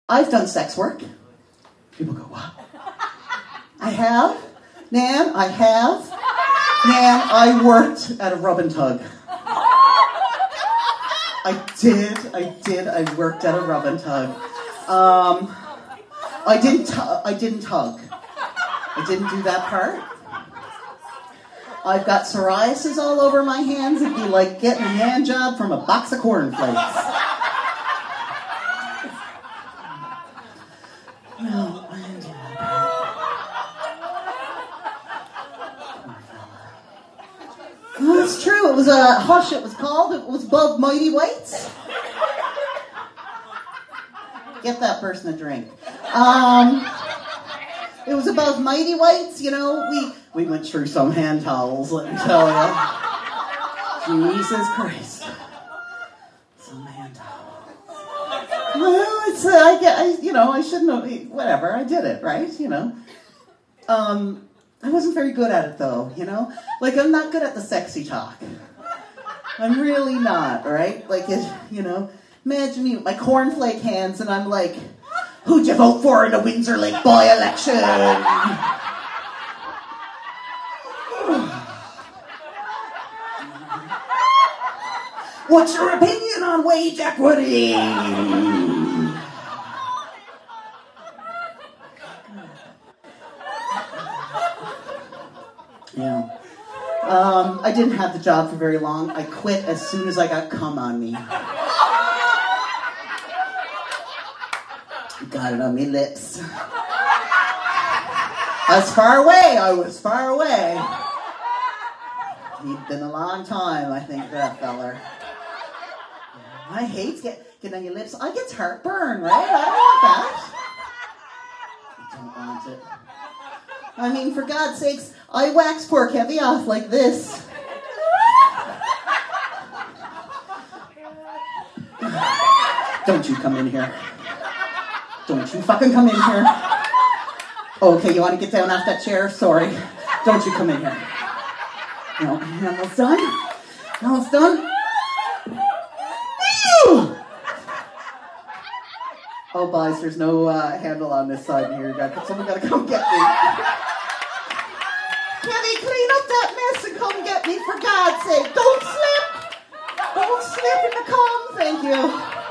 I've done sex work. People go, what? I have? Nan, I have. Nan, I worked at a rub and tug. I did. I worked at a rub and tug. I didn't tug. I didn't do that part. I've got psoriasis all over my hands. It'd be like getting a hand job from a box of cornflakes. No, I didn't do that part. Oh, it's true. It was a hush. It was called. It was above Mighty Whites. Get that person a drink. It was above Mighty Whites. You know, we went through some hand towels. Let me tell you. Jesus Christ. Some hand towels. Well, it's I shouldn't have. Whatever. I did it, right? You know. I wasn't very good at it, though, you know? Like, I'm not good at the sexy talk. I'm really not, right? Like, imagine me with my cornflake hands, and I'm like, who'd you vote for in the Windsor Lake by-election? What's your opinion on wage equity? Yeah. I didn't have the job for very long. I quit as soon as I got cum on me. Got it on me lips. I was far away. He'd been a long time, I think, that feller. I hate getting on your lips. I get heartburn, right? I don't want that. I don't want it. I mean, for God's sakes, I wax poor Kevy off like this. Don't you come in here. Don't you fucking come in here. Okay, you want to get down off that chair? Sorry. Don't you come in here. No, almost done. Almost done. Ew! Oh, boys, there's no handle on this side here. Someone got to come get me. Kenny, clean up that mess and come get me, for God's sake. Don't slip. Don't slip in the cum. Thank you.